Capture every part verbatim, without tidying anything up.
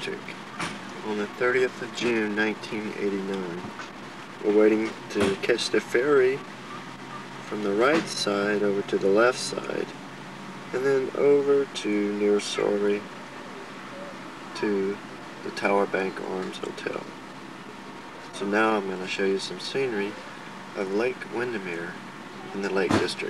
District on the thirtieth of June nineteen eighty-nine. We're waiting to catch the ferry from the right side over to the left side, and then over to near Surrey to the Tower Bank Arms Hotel. So now I'm going to show you some scenery of Lake Windermere in the Lake District.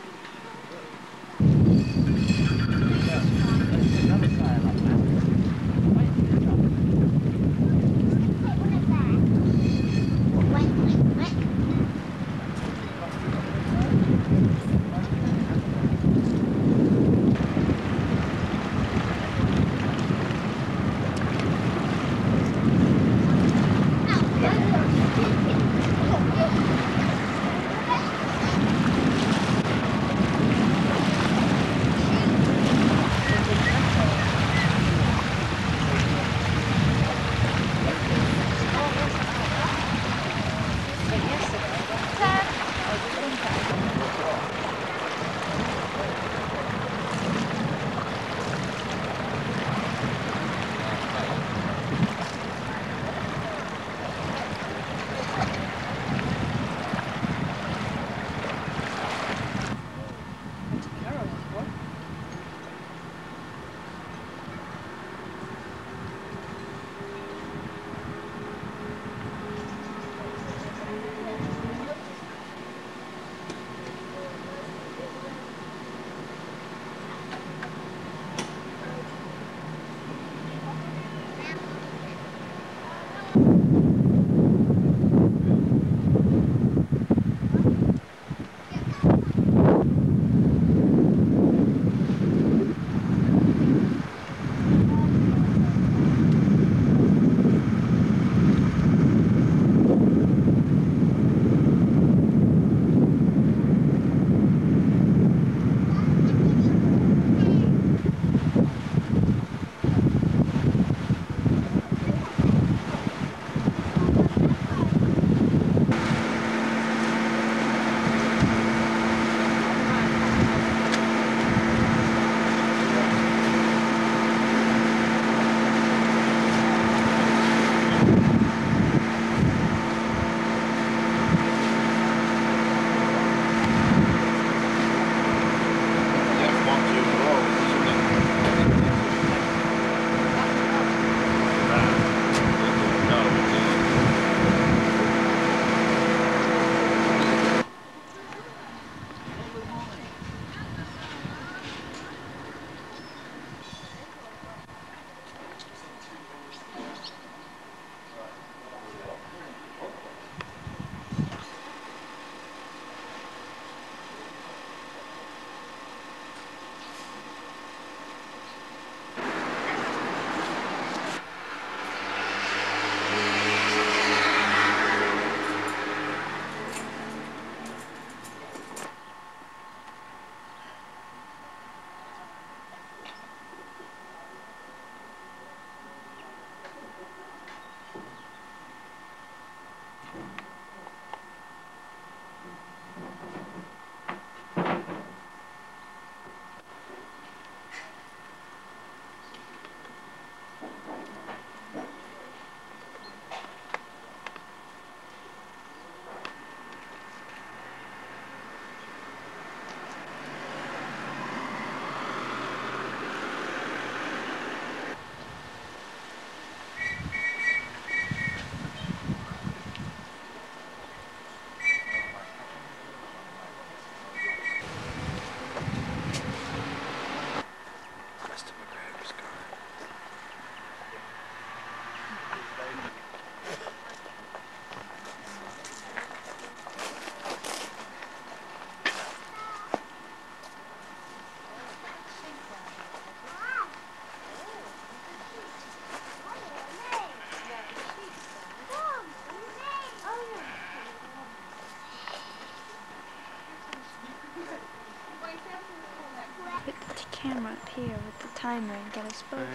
Camera up here with the timer and get us both.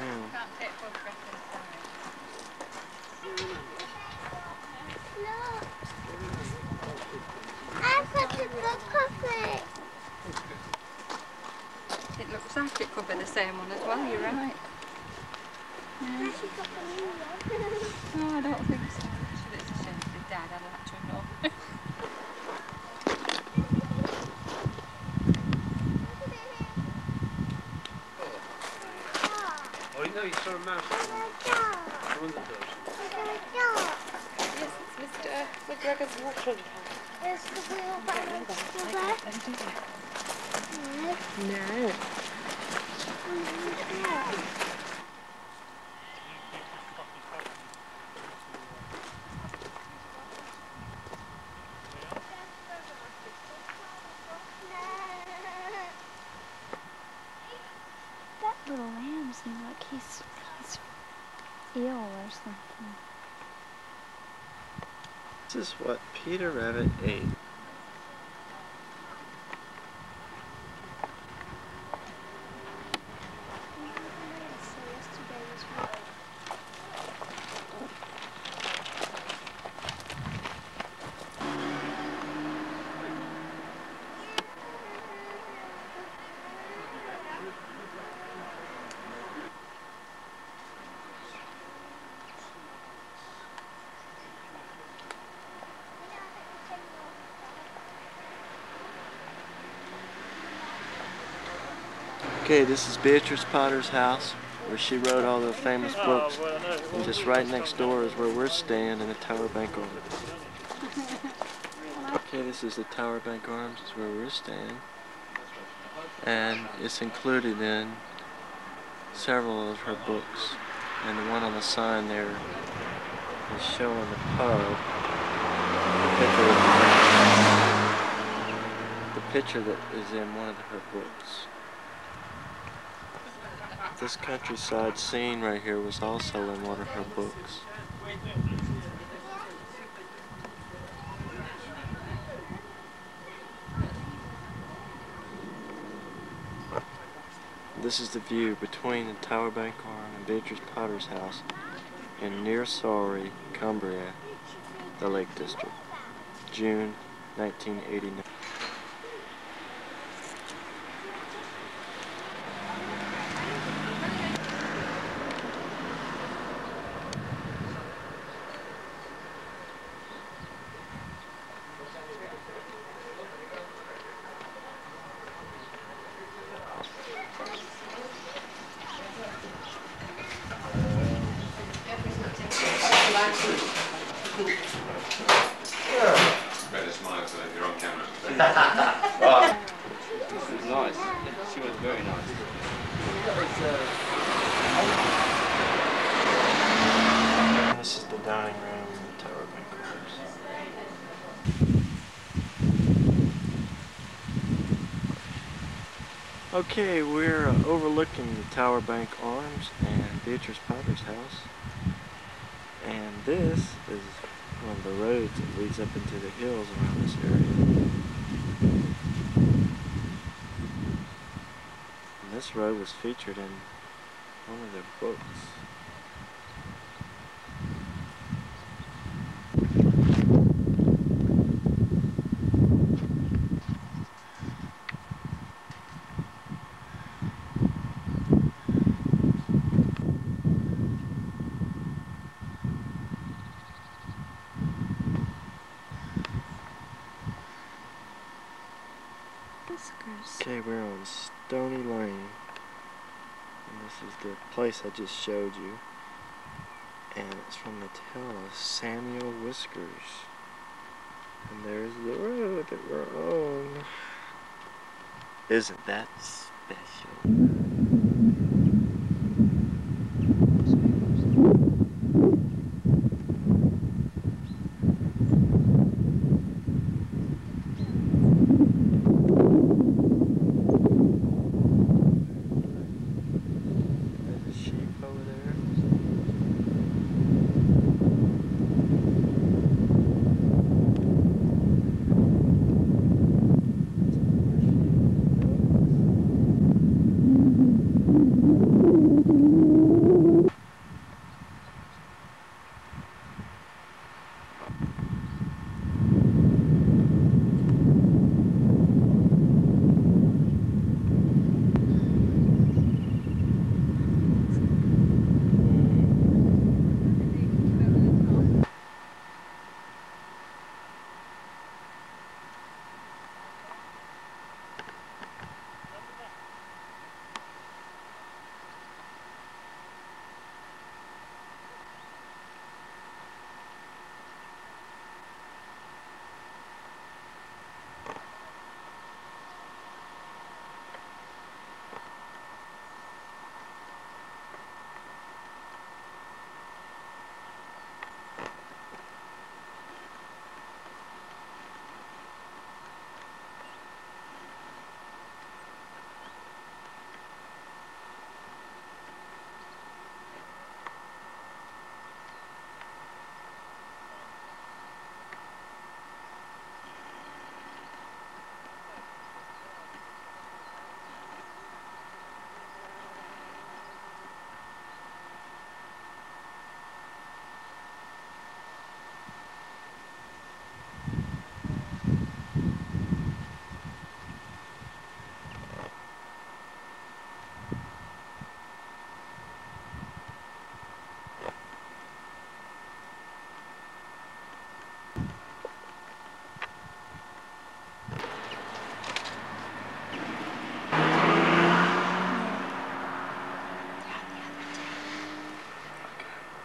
Look! I put the book of it. It looks like it could be the same one as well, you're right. Yeah. She got the new one. No, I don't think so. Actually, it's a shame if they died. I'd like to know. Oh, no, you saw a mouse. There's a dog. Under those. There's a dog. Yes, it's Mister McGregor's watering can. There's the wheelbarrow still there. No. No. That little lamb seems like he's he's ill or something. This is what Peter Rabbit ate. Okay, this is Beatrice Potter's house, where she wrote all the famous books. And just right next door is where we're staying in the Tower Bank Arms. Okay, this is the Tower Bank Arms, is where we're staying. And it's included in several of her books. And the one on the sign there is showing the pub. The picture, the picture that is in one of her books. This countryside scene right here was also in one of her books. This is the view between the Tower Bank Arm and Beatrice Potter's house in near Surrey, Cumbria, the Lake District, June nineteen eighty-nine. Better smile so that you're on camera. This is nice. She was very nice. This is the dining room in the Tower Bank Arms. Okay, we're uh, overlooking the Tower Bank Arms and Beatrice Potter's house. And this is one of the roads that leads up into the hills around this area. And this road was featured in one of their books. Okay, we're on Stony Lane, and this is the place I just showed you, and it's from the tale of Samuel Whiskers, and there's the road that we're on. Isn't that special? Mm-hmm.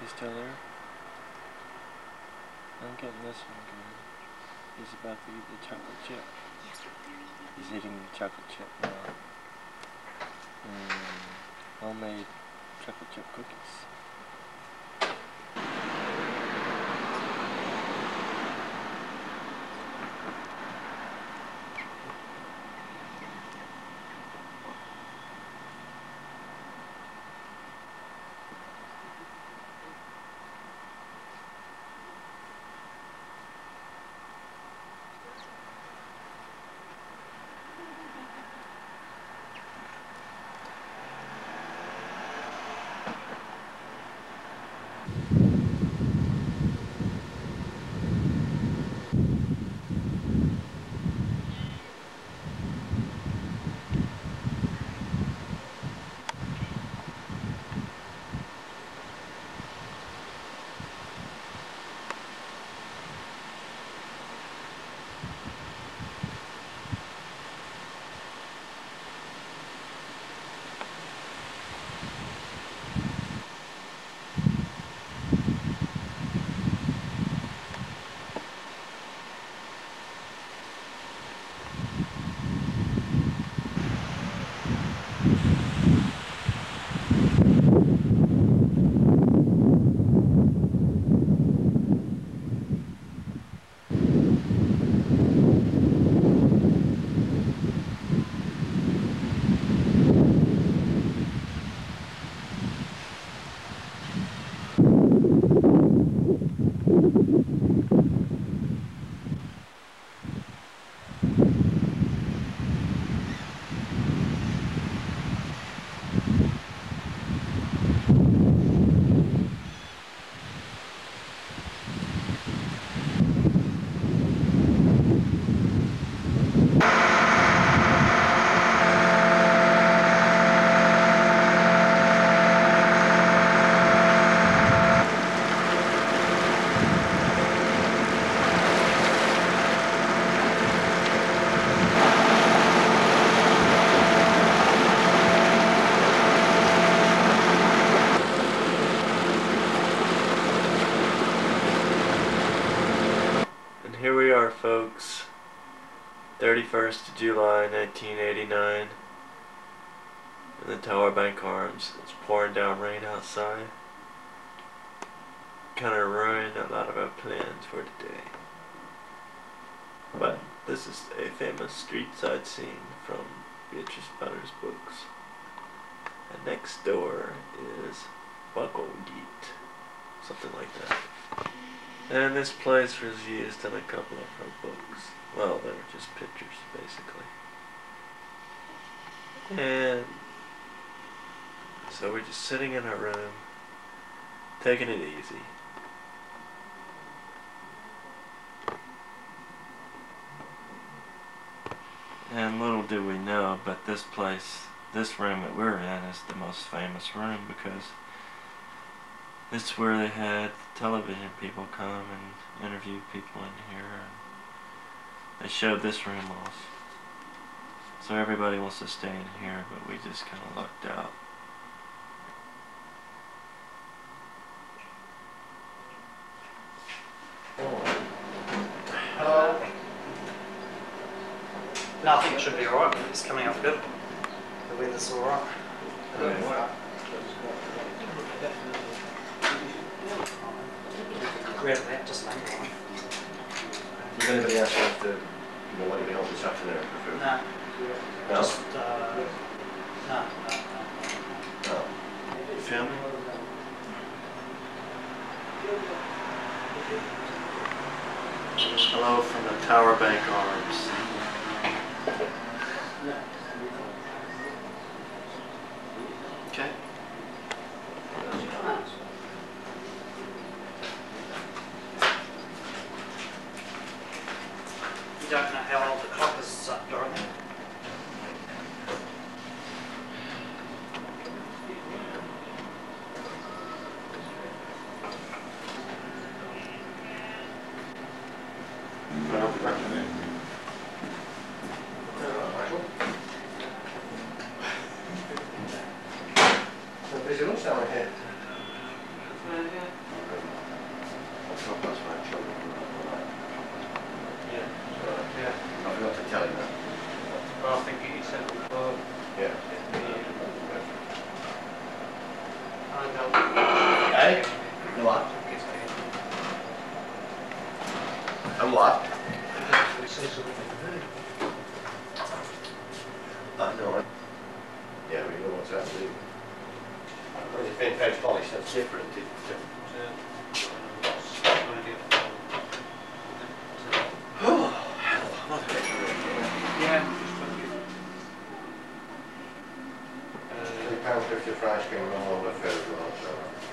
He's still there? I'm getting this one good. He's about to eat the chocolate chip. He's eating the chocolate chip now. Mm, homemade chocolate chip cookies. Here we are, folks, thirty-first of July nineteen eighty-nine, in the Tower Bank Arms. It's pouring down rain outside. Kind of ruined a lot of our plans for today. But this is a famous street side scene from Beatrice Potter's books. And next door is Bucklegeet, something like that. And this place was used in a couple of her books. Well, they were just pictures, basically. And so we're just sitting in our room, taking it easy. And little do we know, but this place, this room that we're in is the most famous room because it's where they had television people come and interview people in here, and they showed this room off. So everybody wants to stay in here, but we just kind of lucked out. Hello. No, I think it should be alright. It's coming out good. The weather's alright. Grab that, just like that. Does anybody else have to, you know, let you help this afternoon for food? No. No? Just, uh, no, no, no. No. Family? Hello from the Tower Bank Arms. Okay. You don't know how old the clock is, uh, Dorothy? I don't recommend. what? And what? I know it. Yeah, we know what's happening. When it's been fence polished, that's different. It, oh, hell, not Yeah. three pounds fifty for ice cream roll over food roll, so.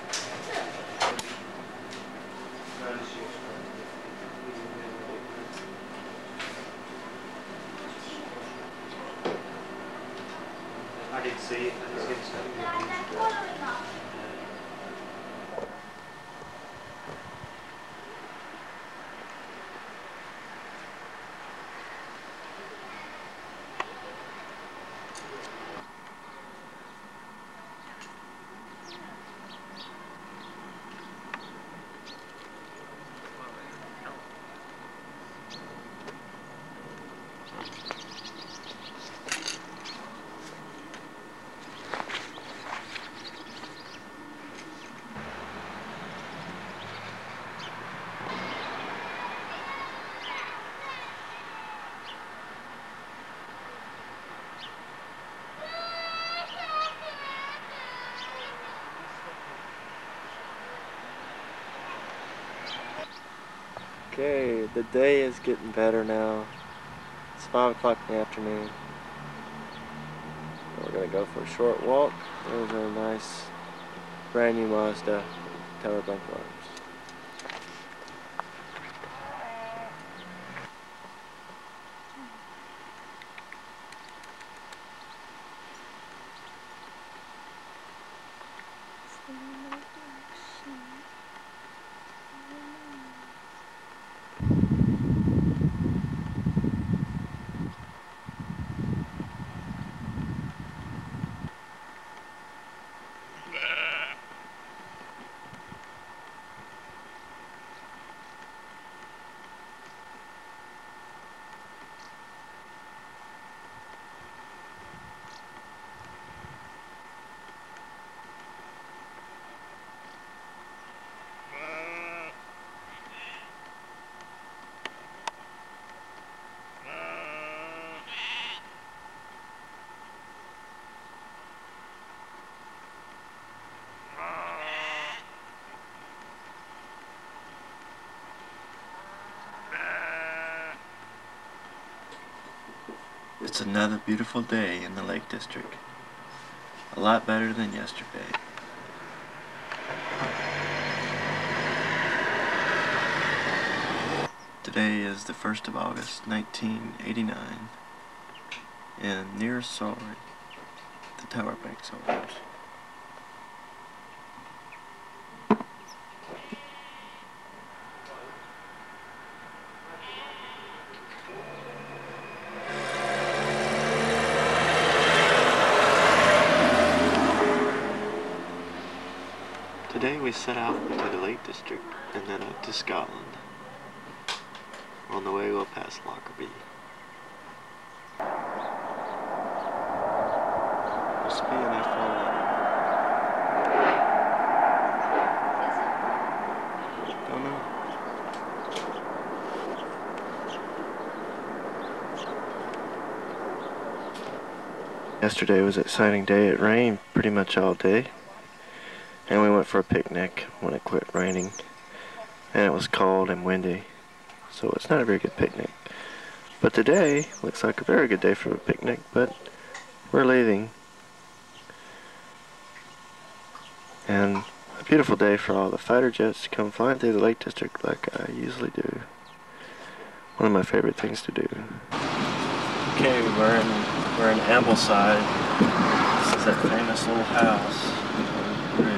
I did see it. I did see it. Okay, the day is getting better now. It's five o'clock in the afternoon. We're gonna go for a short walk. There's a nice brand new Mazda Tower Bank Arms. It's another beautiful day in the Lake District. A lot better than yesterday. Today is the first of August, nineteen eighty-nine, and near Sorry, the Tower Bank Arms. Today we set out to the Lake District and then up to Scotland. On the way we'll pass Lockerbie. Must be an F one eleven. Don't know. Yesterday was an exciting day. It rained pretty much all day. And we went for a picnic when it quit raining. And it was cold and windy. So it's not a very good picnic. But today looks like a very good day for a picnic, but we're leaving. And a beautiful day for all the fighter jets to come flying through the Lake District like I usually do. One of my favorite things to do. Okay, we're in, we're in Ambleside. This is that famous little house on the bridge.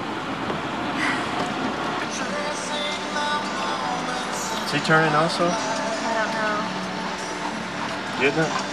Is he turning also? I don't know. Didn't it?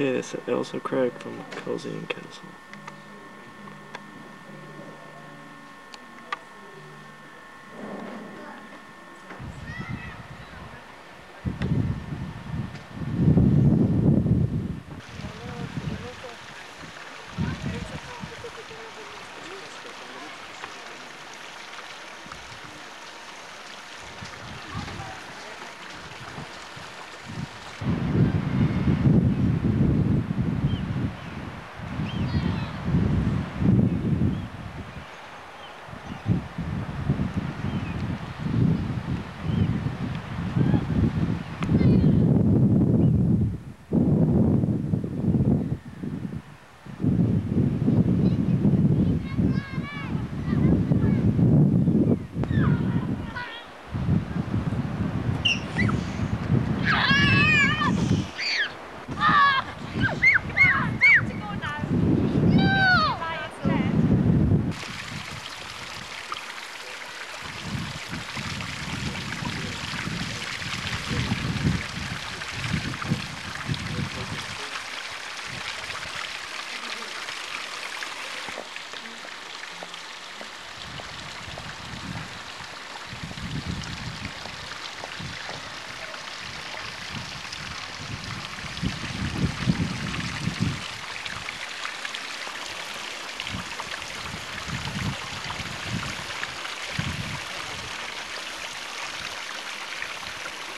Okay, that's Elsa Craig from Cozy and Castle.